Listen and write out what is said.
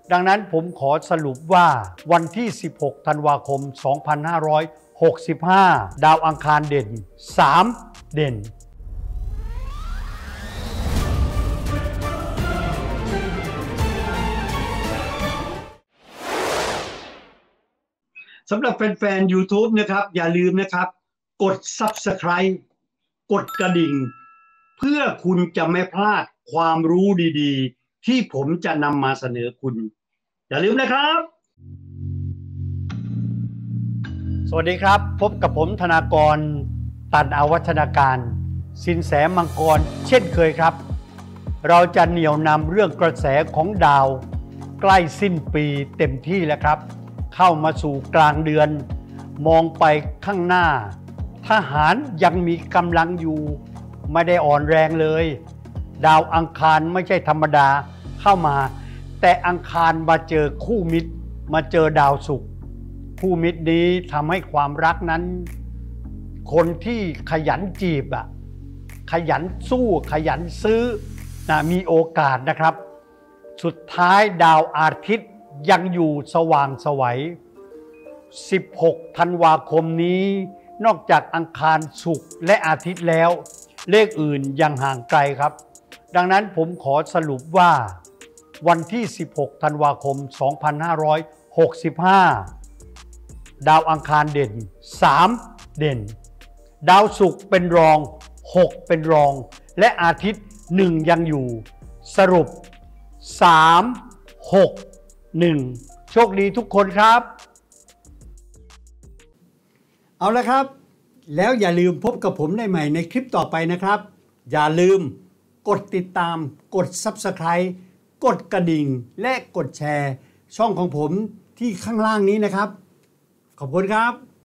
ดังนั้นผมขอสรุปว่าวันที่ 16 ธันวาคม 2565 ดาวอังคารเด่น 3 เด่นสำหรับแฟนๆ YouTube นะครับอย่าลืมนะครับกด Subscribe กดกระดิ่งเพื่อคุณจะไม่พลาดความรู้ดีๆที่ผมจะนำมาเสนอคุณอย่าลืมนะครับสวัสดีครับพบกับผมธนากรตันอาวัฒนาการสินแสมังกรเช่นเคยครับเราจะเหนี่ยวนำเรื่องกระแสของดาวใกล้สิ้นปีเต็มที่แล้วครับเข้ามาสู่กลางเดือนมองไปข้างหน้าทหารยังมีกำลังอยู่ไม่ได้อ่อนแรงเลยดาวอังคารไม่ใช่ธรรมดาเข้ามาแต่อังคารมาเจอคู่มิตรมาเจอดาวศุกร์คู่มิตรนี้ทำให้ความรักนั้นคนที่ขยันจีบขยันสู้ขยันซื้อมีโอกาสนะครับสุดท้ายดาวอาทิตย์ยังอยู่สว่างไสว16 ธันวาคมนี้นอกจากอังคารศุกร์และอาทิตย์แล้วเลขอื่นยังห่างไกลครับดังนั้นผมขอสรุปว่าวันที่ 16 ธันวาคม 2565 ดาวอังคารเด่น 3 เด่นดาวศุกร์เป็นรอง 6 เป็นรองและอาทิตย์ 1 ยังอยู่สรุป 3 6 1 โชคดีทุกคนครับเอาละครับแล้วอย่าลืมพบกับผมได้ใหม่ในคลิปต่อไปนะครับอย่าลืมกดติดตามกด Subscribe กดกระดิ่งและกดแชร์ช่องของผมที่ข้างล่างนี้นะครับขอบคุณครับ